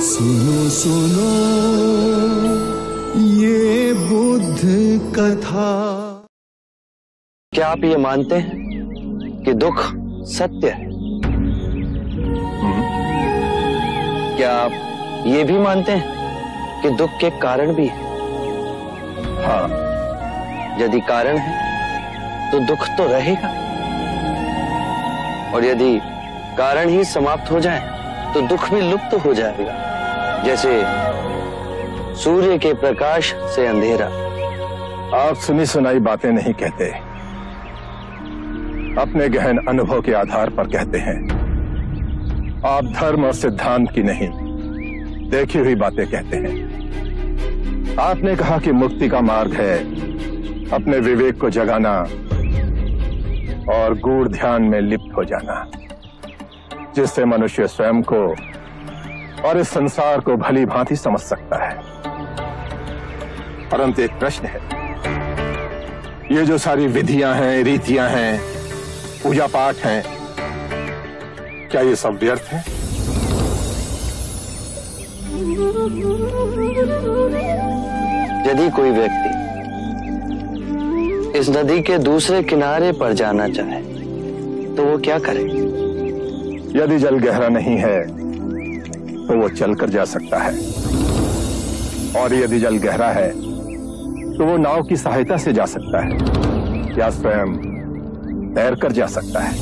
सुनो सुनो ये बुद्ध कथा। क्या आप ये मानते हैं कि दुख सत्य है? क्या आप ये भी मानते हैं कि दुख के कारण भी है? हाँ। यदि कारण है तो दुख तो रहेगा, और यदि कारण ही समाप्त हो जाए तो दुख भी लुप्त हो जाएगा। जैसे सूर्य के प्रकाश से अंधेरा। आप सुनी सुनाई बातें नहीं कहते, अपने गहन अनुभव के आधार पर कहते हैं। आप धर्म और सिद्धांत की नहीं, देखी हुई बातें कहते हैं। आपने कहा कि मुक्ति का मार्ग है अपने विवेक को जगाना और गूढ़ ध्यान में लिप्त हो जाना, जिससे मनुष्य स्वयं को और इस संसार को भली भांति समझ सकता है। परंतु एक प्रश्न है, ये जो सारी विधियां हैं, रीतियां हैं, पूजा पाठ हैं, क्या ये सब व्यर्थ है? यदि कोई व्यक्ति इस नदी के दूसरे किनारे पर जाना चाहे तो वो क्या करे? यदि जल गहरा नहीं है तो वो चलकर जा सकता है, और यदि जल गहरा है तो वो नाव की सहायता से जा सकता है या स्वयं तैरकर जा सकता है।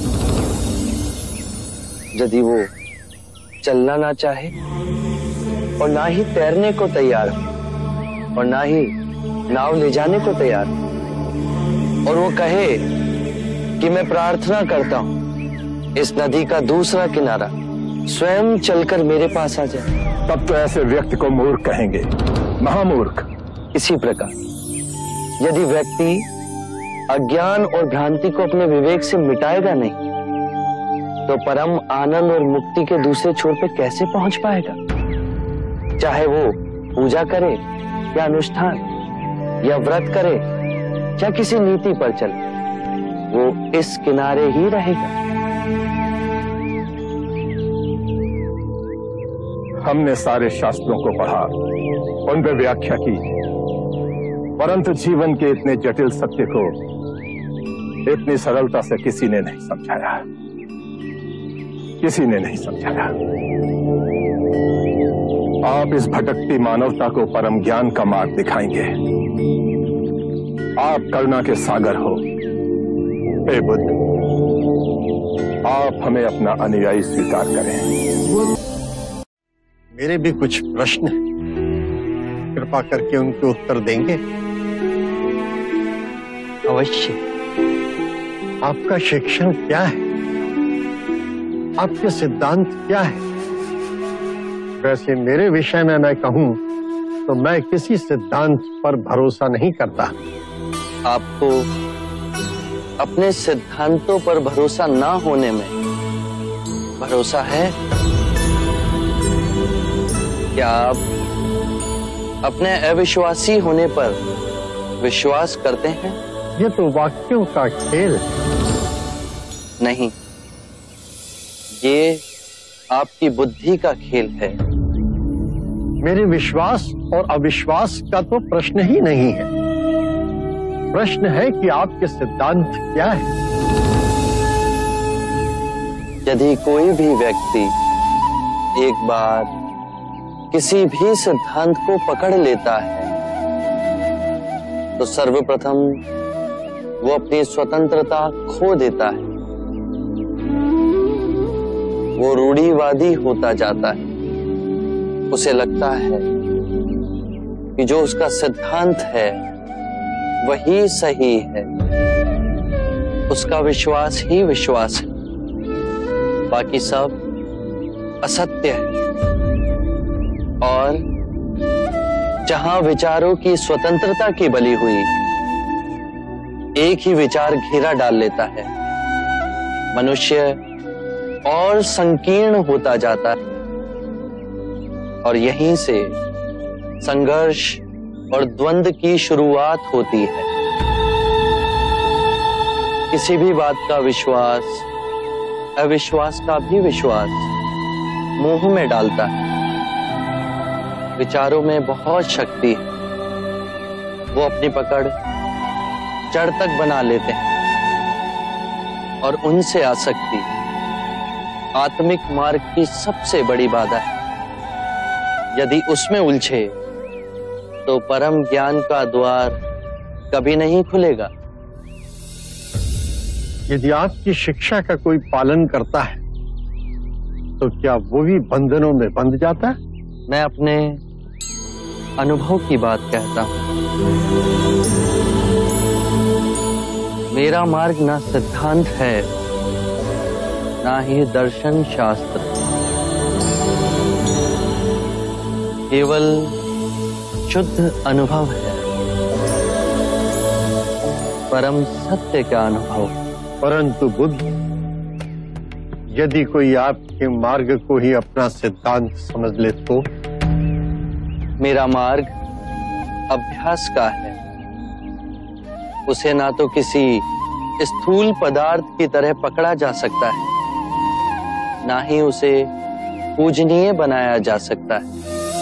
यदि वो चलना ना चाहे और ना ही तैरने को तैयार हो और ना ही नाव ले जाने को तैयार हो, और वो कहे कि मैं प्रार्थना करता हूं इस नदी का दूसरा किनारा स्वयं चलकर मेरे पास आ जाए, तब तो ऐसे व्यक्ति को मूर्ख कहेंगे, महामूर्ख। इसी प्रकार यदि व्यक्ति अज्ञान और भ्रांति को अपने विवेक से मिटाएगा नहीं तो परम आनंद और मुक्ति के दूसरे छोर पे कैसे पहुंच पाएगा? चाहे वो पूजा करे या अनुष्ठान या व्रत करे या किसी नीति पर चले, वो इस किनारे ही रहेगा। हमने सारे शास्त्रों को पढ़ा, उन पर व्याख्या की, परंतु जीवन के इतने जटिल सत्य को इतनी सरलता से किसी ने नहीं समझाया, किसी ने नहीं समझाया। आप इस भटकती मानवता को परम ज्ञान का मार्ग दिखाएंगे। आप करुणा के सागर हो, हे बुद्ध। आप हमें अपना अनुयायी स्वीकार करें। मेरे भी कुछ प्रश्न हैं, कृपा करके उनके उत्तर देंगे? अवश्य। आपका शिक्षण क्या है? आपके सिद्धांत क्या है? वैसे मेरे विषय में मैं कहूं तो मैं किसी सिद्धांत पर भरोसा नहीं करता। आपको अपने सिद्धांतों पर भरोसा ना होने में भरोसा है? क्या आप अपने अविश्वासी होने पर विश्वास करते हैं? ये तो वाक्यों का खेल है। नहीं, ये आपकी बुद्धि का खेल है। मेरे विश्वास और अविश्वास का तो प्रश्न ही नहीं है। प्रश्न है कि आपके सिद्धांत क्या है। यदि कोई भी व्यक्ति एक बार किसी भी सिद्धांत को पकड़ लेता है तो सर्वप्रथम वो अपनी स्वतंत्रता खो देता है। वो रूढ़िवादी होता जाता है। उसे लगता है कि जो उसका सिद्धांत है वही सही है, उसका विश्वास ही विश्वास है, बाकी सब असत्य है। और जहां विचारों की स्वतंत्रता की बलि हुई, एक ही विचार घेरा डाल लेता है, मनुष्य और संकीर्ण होता जाता है। और यहीं से संघर्ष और द्वंद्व की शुरुआत होती है। किसी भी बात का विश्वास अविश्वास का भी विश्वास मोह में डालता है। विचारों में बहुत शक्ति है। वो अपनी पकड़ जड़ तक बना लेते हैं और उनसे आसक्ति आत्मिक मार्ग की सबसे बड़ी बाधा है। यदि उसमें उलझे तो परम ज्ञान का द्वार कभी नहीं खुलेगा। यदि आपकी शिक्षा का कोई पालन करता है तो क्या वो भी बंधनों में बंध जाता है? मैं अपने अनुभव की बात कहता हूं। मेरा मार्ग ना सिद्धांत है, ना ही दर्शन शास्त्र, केवल शुद्ध अनुभव है, परम सत्य का अनुभव। परंतु बुद्ध, यदि कोई आपके मार्ग को ही अपना सिद्धांत समझ ले तो? मेरा मार्ग अभ्यास का है। उसे ना तो किसी स्थूल पदार्थ की तरह पकड़ा जा सकता है, ना ही उसे पूजनीय बनाया जा सकता है।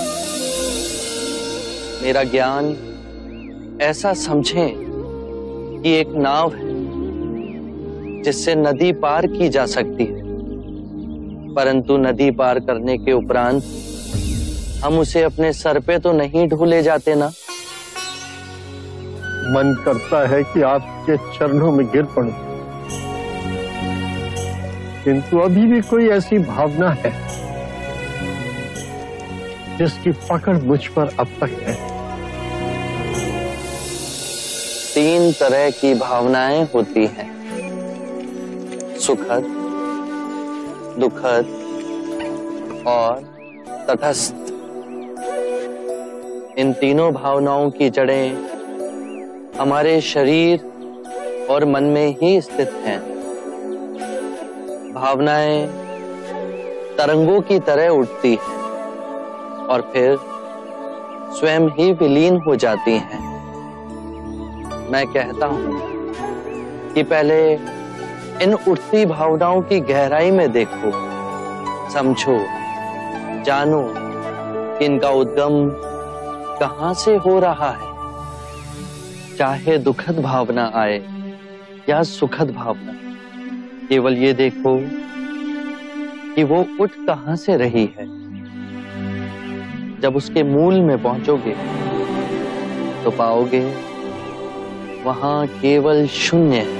मेरा ज्ञान ऐसा समझें कि एक नाव है जिससे नदी पार की जा सकती है, परंतु नदी पार करने के उपरांत हम उसे अपने सर पे तो नहीं ढूले जाते ना। मन करता है कि आपके चरणों में गिर पड़ूं, किंतु अभी भी कोई ऐसी भावना है जिसकी पकड़ मुझ पर अब तक है। 3 तरह की भावनाएं होती हैं, सुखद, दुखद और तटस्थ। इन तीनों भावनाओं की जड़ें हमारे शरीर और मन में ही स्थित हैं। भावनाएं तरंगों की तरह उठती हैं और फिर स्वयं ही विलीन हो जाती हैं। मैं कहता हूं कि पहले इन उठती भावनाओं की गहराई में देखो, समझो, जानो कि इनका उद्गम कहां से हो रहा है। चाहे दुखद भावना आए या सुखद भावना, केवल ये देखो कि वो उठ कहां से रही है। जब उसके मूल में पहुंचोगे तो पाओगे वहां केवल शून्य है।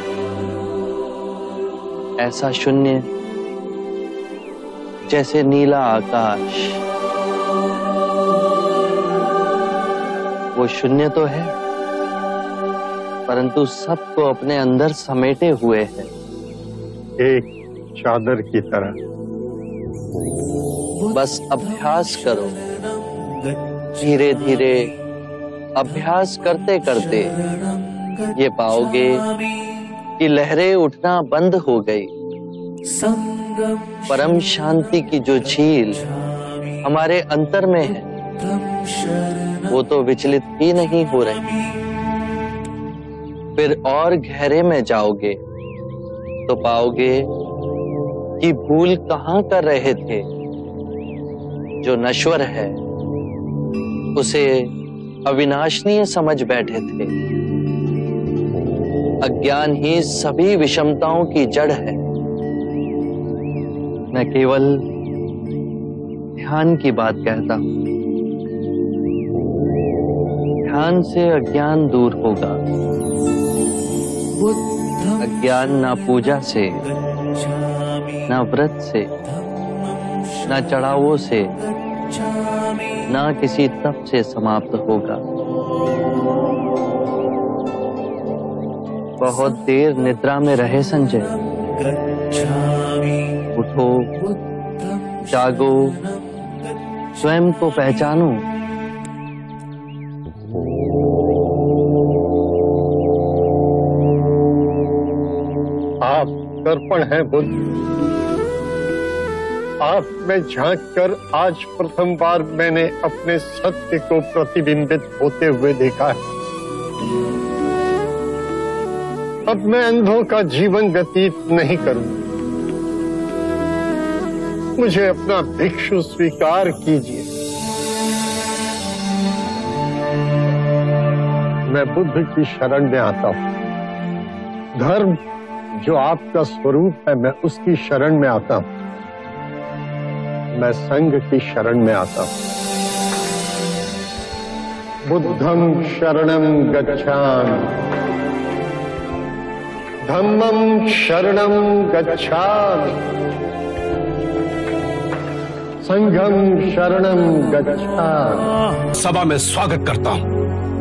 ऐसा शून्य जैसे नीला आकाश। वो शून्य तो है, परंतु सबको अपने अंदर समेटे हुए है, एक चादर की तरह। बस अभ्यास करो, धीरे धीरे अभ्यास करते करते ये पाओगे कि लहरें उठना बंद हो गई। परम शांति की जो झील हमारे अंतर में है, वो तो विचलित ही नहीं हो रही। फिर और गहरे में जाओगे तो पाओगे कि भूल कहां कर रहे थे। जो नश्वर है उसे अविनाशनीय समझ बैठे थे। अज्ञान ही सभी विषमताओं की जड़ है। मैं केवल ध्यान की बात कहता हूं। ध्यान से अज्ञान दूर होगा। अज्ञान ना पूजा से, ना व्रत से, ना चढ़ावों से, ना किसी तप से समाप्त होगा। बहुत देर निद्रा में रहे संजय। उठो, जागो, स्वयं को पहचानो। आप दर्पण हैं बुद्ध। आप में झांक कर आज प्रथम बार मैंने अपने सत्य को प्रतिबिंबित होते हुए देखा है। अब मैं अंधों का जीवन व्यतीत नहीं करूंगा। मुझे अपना भिक्षु स्वीकार कीजिए। मैं बुद्ध की शरण में आता हूं। धर्म जो आपका स्वरूप है, मैं उसकी शरण में आता हूं। मैं संघ की शरण में आता हूं। बुद्धं शरणं गच्छामि, धम्मं शरणं गच्छामि, संघं शरणं गच्छामि। सभा में स्वागत करता हूं।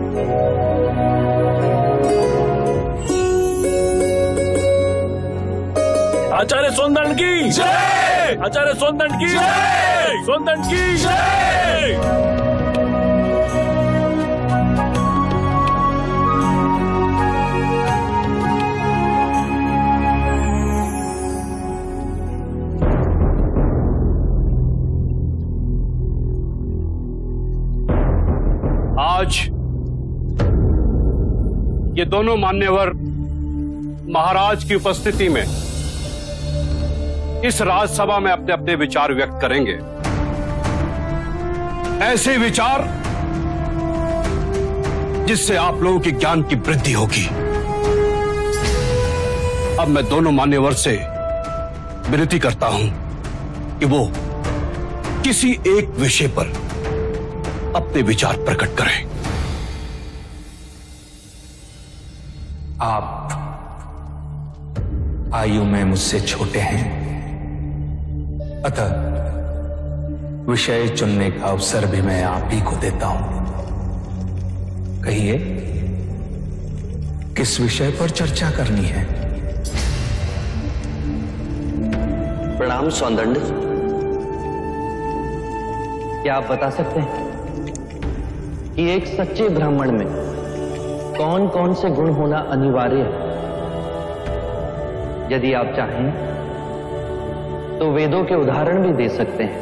आचार्य सोनदंड की जय! आचार्य सोनदंड की जय! सोनदंड की जय! आज ये दोनों मान्यवर महाराज की उपस्थिति में इस राजसभा में अपने अपने विचार व्यक्त करेंगे। ऐसे विचार जिससे आप लोगों के ज्ञान की वृद्धि होगी। अब मैं दोनों मान्यवर से विनती करता हूं कि वो किसी एक विषय पर अपने विचार प्रकट करें। आप आयु में मुझसे छोटे हैं, अतः विषय चुनने का अवसर भी मैं आप ही को देता हूं। कहिए, किस विषय पर चर्चा करनी है? प्रणाम सौंदंड। क्या आप बता सकते हैं कि एक सच्चे ब्राह्मण में कौन कौन से गुण होना अनिवार्य है? यदि आप चाहें तो वेदों के उदाहरण भी दे सकते हैं।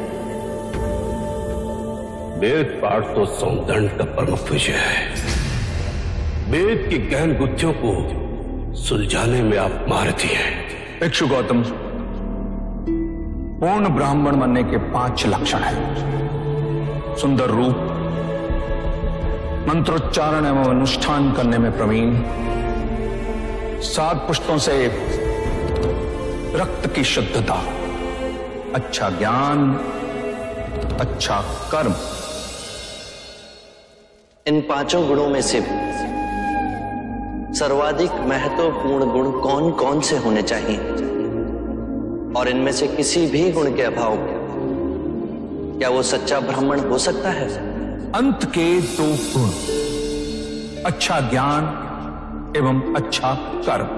वेद पाठ तो सौंदंड का प्रमुख विषय है। वेद की गहन गुत्थियों को सुलझाने में आप महारथी हैं। भिक्षु गौतम, पूर्ण ब्राह्मण बनने के 5 लक्षण हैं। सुंदर रूप, मंत्रोच्चारण एवं अनुष्ठान करने में प्रवीण, 7 पुष्टों से रक्त की शुद्धता, अच्छा ज्ञान, अच्छा कर्म। इन 5 गुणों में से सर्वाधिक महत्वपूर्ण गुण कौन कौन से होने चाहिए? और इनमें से किसी भी गुण के अभाव क्या वो सच्चा ब्राह्मण हो सकता है? अंत के 2 गुण, अच्छा ज्ञान एवं अच्छा कर्म।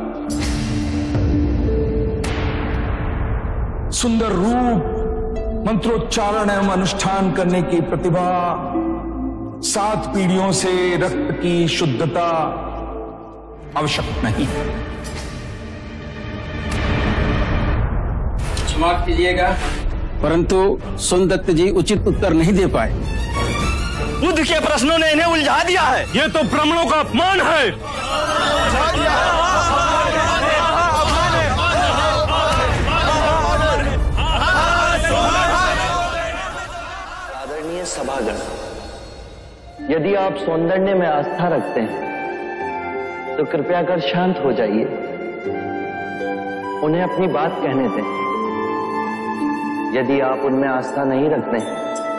सुंदर रूप, मंत्रोच्चारण एवं अनुष्ठान करने की प्रतिभा, 7 पीढ़ियों से रक्त की शुद्धता आवश्यक नहीं। क्षमा कीजिएगा, परंतु सोनदत्त जी उचित उत्तर नहीं दे पाए। बुद्ध के प्रश्नों ने इन्हें उलझा दिया है। ये तो ब्राह्मणों का अपमान है। आदरणीय सभागण, यदि आप सौंदर्य में आस्था रखते हैं तो कृपया कर शांत हो जाइए। उन्हें अपनी बात कहने दें। यदि आप उनमें आस्था नहीं रखते हैं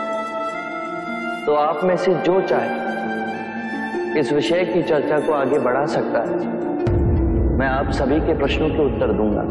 तो आप में से जो चाहे इस विषय की चर्चा को आगे बढ़ा सकता है। मैं आप सभी के प्रश्नों के उत्तर दूंगा।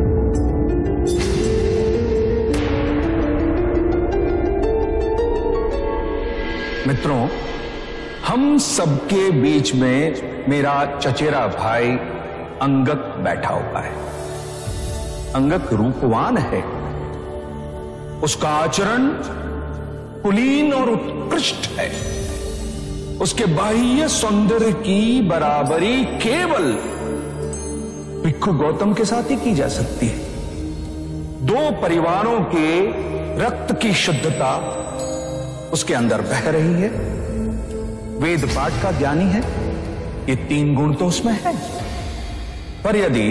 मित्रों, हम सबके बीच में मेरा चचेरा भाई अंगक बैठा हुआ है। अंगक रूपवान है, उसका आचरण कुलीन और उत्कृष्ट है। उसके बाह्य सौंदर्य की बराबरी केवल भिक्षु गौतम के साथ ही की जा सकती है। 2 परिवारों के रक्त की शुद्धता उसके अंदर बह रही है। वेद पाठ का ज्ञानी है, ये 3 गुण तो उसमें है। पर यदि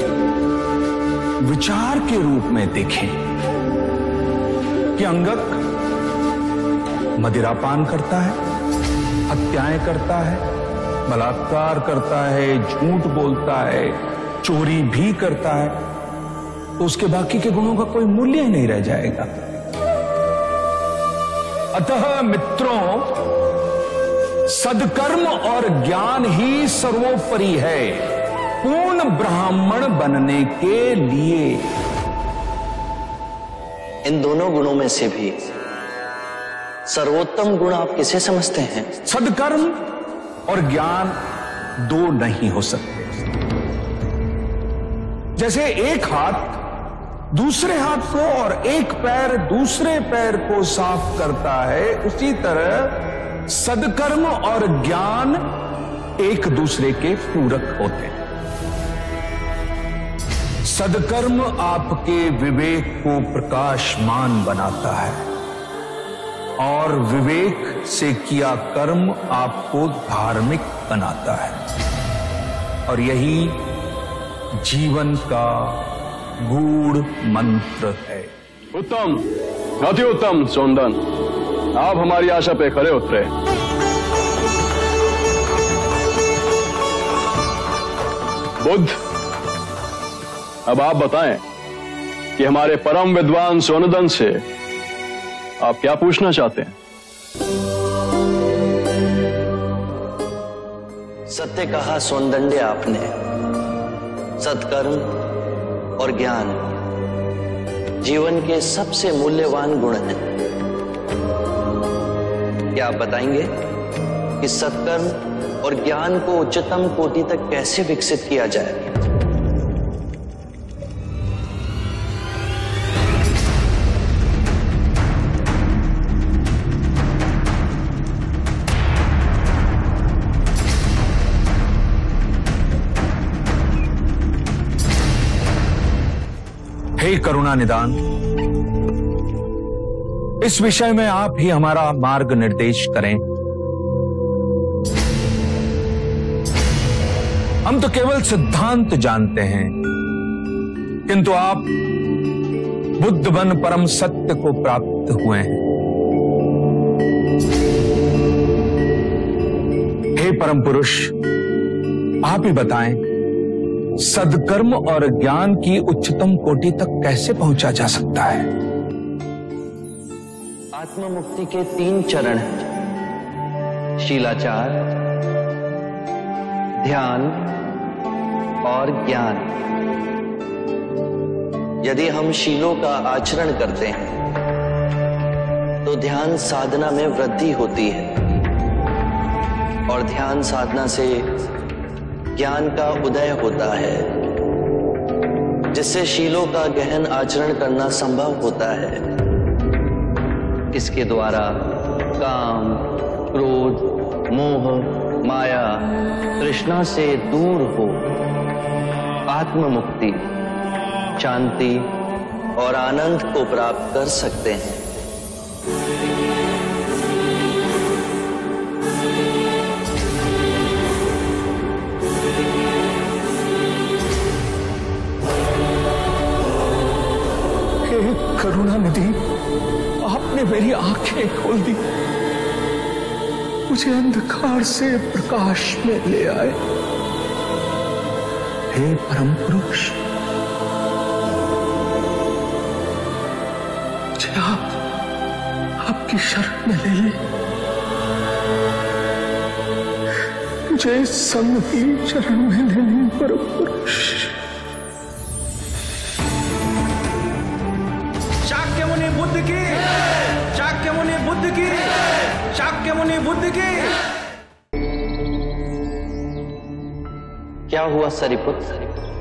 विचार के रूप में देखें कि अंगक मदिरापान करता है, हत्याएं करता है, बलात्कार करता है, झूठ बोलता है, चोरी भी करता है, तो उसके बाकी के गुणों का कोई मूल्य ही नहीं रह जाएगा। अतः मित्रों, सदकर्म और ज्ञान ही सर्वोपरि है पूर्ण ब्राह्मण बनने के लिए। इन दोनों गुणों में से भी सर्वोत्तम गुण आप किसे समझते हैं? सदकर्म और ज्ञान दो नहीं हो सकते। जैसे एक हाथ दूसरे हाथ को और एक पैर दूसरे पैर को साफ करता है, उसी तरह सदकर्म और ज्ञान एक दूसरे के पूरक होते हैं। सदकर्म आपके विवेक को प्रकाशमान बनाता है और विवेक से किया कर्म आपको धार्मिक बनाता है, और यही जीवन का गूढ़ मंत्र है। उत्तम, अति उत्तम सोनदन, आप हमारी आशा पे खरे उतरे। बुद्ध, अब आप बताएं कि हमारे परम विद्वान सोनदन से आप क्या पूछना चाहते हैं? सत्य कहा सोनदंडे आपने। सत्कर्म और ज्ञान जीवन के सबसे मूल्यवान गुण हैं। क्या आप बताएंगे कि सत्कर्म और ज्ञान को उच्चतम कोटि तक कैसे विकसित किया जाए? हे करुणा निदान, इस विषय में आप ही हमारा मार्ग निर्देश करें। हम तो केवल सिद्धांत जानते हैं, किंतु आप बुद्ध बन परम सत्य को प्राप्त हुए हैं। हे परम पुरुष, आप ही बताएं, सदकर्म और ज्ञान की उच्चतम कोटि तक कैसे पहुंचा जा सकता है? आत्म मुक्ति के 3 चरण हैं: शीलाचार, ध्यान और ज्ञान। यदि हम शीलों का आचरण करते हैं तो ध्यान साधना में वृद्धि होती है, और ध्यान साधना से ज्ञान का उदय होता है, जिससे शीलों का गहन आचरण करना संभव होता है। इसके द्वारा काम, क्रोध, मोह, माया, तृष्णा से दूर हो आत्म मुक्ति, शांति और आनंद को प्राप्त कर सकते हैं। करुणा निधि, आपने मेरी आंखें खोल दी, मुझे अंधकार से प्रकाश में ले आए। हे परम पुरुष, मुझे आपकी शरण में ले लें, मुझे संग की शरण में ले लें परम पुरुष। बुद्ध की, शाक्य मुनि बुद्ध की, शाक्य मुनि बुद्ध की। क्या हुआ सरिपुत्र?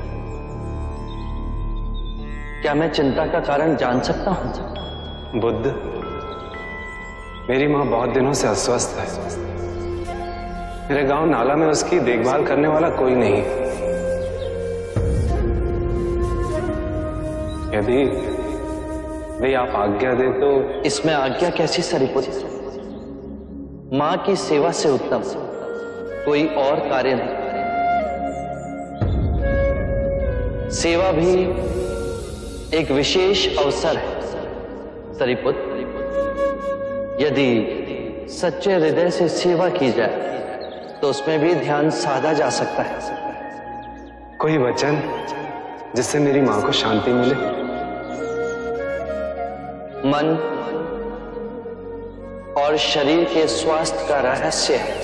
क्या मैं चिंता का कारण जान सकता हूं? बुद्ध, मेरी मां बहुत दिनों से अस्वस्थ है। मेरे गांव नाला में उसकी देखभाल करने वाला कोई नहीं। यदि भाई आप आज्ञा दे तो। इसमें आज्ञा कैसी सरिपुत्र? मां की सेवा से उत्तम कोई और कार्य नहीं। सेवा भी एक विशेष अवसर है सरिपुत्र। यदि सच्चे हृदय से सेवा की जाए तो उसमें भी ध्यान साधा जा सकता है। कोई वचन जिससे मेरी मां को शांति मिले। मन और शरीर के स्वास्थ्य का रहस्य है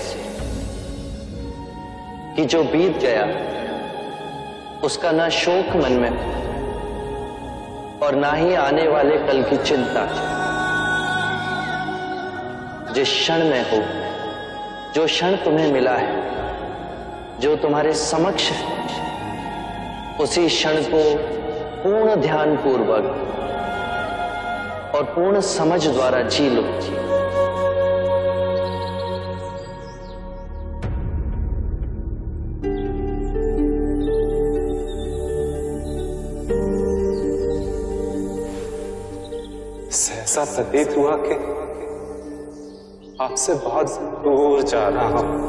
कि जो बीत गया उसका ना शोक मन में हो और ना ही आने वाले कल की चिंता। जिस क्षण में हो, जो क्षण तुम्हें मिला है, जो तुम्हारे समक्ष है, उसी क्षण को पूर्ण ध्यान पूर्वक और पूर्ण समझ द्वारा जी लो। सहसा प्रतीत हुआ कि आपसे बहुत दूर जा रहा हूं।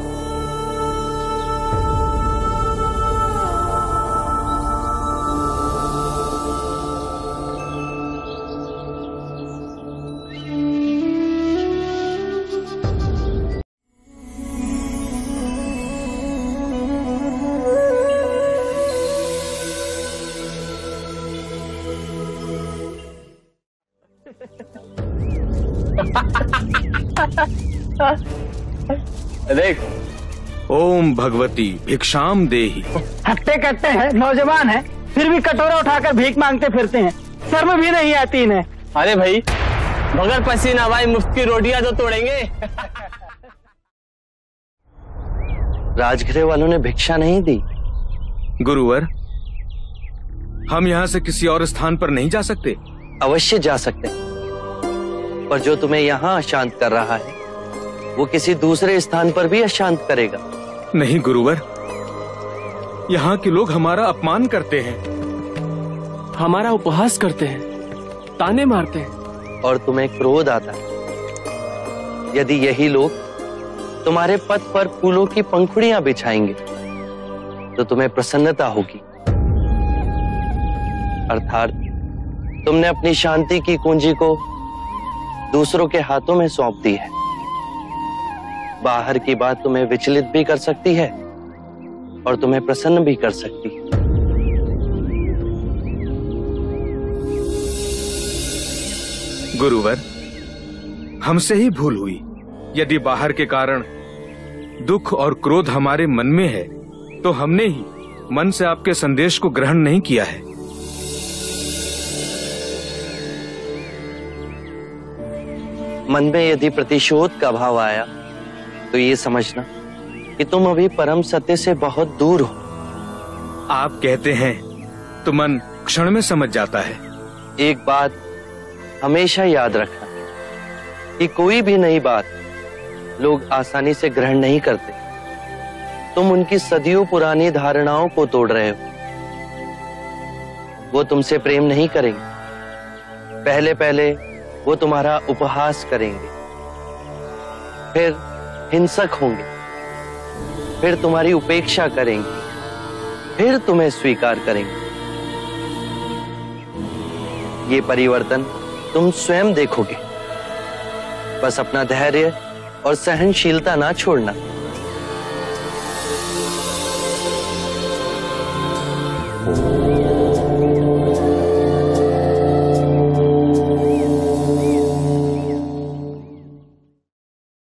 देख, ओम भगवती भिक्षाम देहि। हट्टे कट्टे हैं, नौजवान है, फिर भी कटोरा उठाकर भीख मांगते फिरते हैं। शर्म भी नहीं आती इन्हें। अरे भाई, बगैर पसीना भाई मुफ्त की रोटियां तो तोड़ेंगे। राजगृह वालों ने भिक्षा नहीं दी। गुरुवर, हम यहाँ से किसी और स्थान पर नहीं जा सकते? अवश्य जा सकते हैं, पर जो तुम्हें यहाँ अशांत कर रहा है वो किसी दूसरे स्थान पर भी अशांत करेगा। नहीं गुरुवर, यहाँ के लोग हमारा अपमान करते हैं, हमारा उपहास करते हैं, ताने मारते हैं, और तुम्हें क्रोध आता है। यदि यही लोग तुम्हारे पथ पर फूलों की पंखुड़ियां बिछाएंगे तो तुम्हें प्रसन्नता होगी। अर्थात तुमने अपनी शांति की कुंजी को दूसरों के हाथों में सौंप दी है। बाहर की बात तुम्हें विचलित भी कर सकती है और तुम्हें प्रसन्न भी कर सकती है। गुरुवर, हमसे ही भूल हुई। यदि बाहर के कारण दुख और क्रोध हमारे मन में है तो हमने ही मन से आपके संदेश को ग्रहण नहीं किया है। मन में यदि प्रतिशोध का भाव आया तो ये समझना कि तुम अभी परम सत्य से बहुत दूर हो। आप कहते हैं तो मन क्षण में समझ जाता है। एक बात हमेशा याद रखना कि कोई भी नई बात लोग आसानी से ग्रहण नहीं करते। तुम उनकी सदियों पुरानी धारणाओं को तोड़ रहे हो। वो तुमसे प्रेम नहीं करेंगे, पहले पहले वो तुम्हारा उपहास करेंगे, फिर हिंसक होंगे, फिर तुम्हारी उपेक्षा करेंगे, फिर तुम्हें स्वीकार करेंगे। ये परिवर्तन तुम स्वयं देखोगे। बस अपना धैर्य और सहनशीलता ना छोड़ना। ओम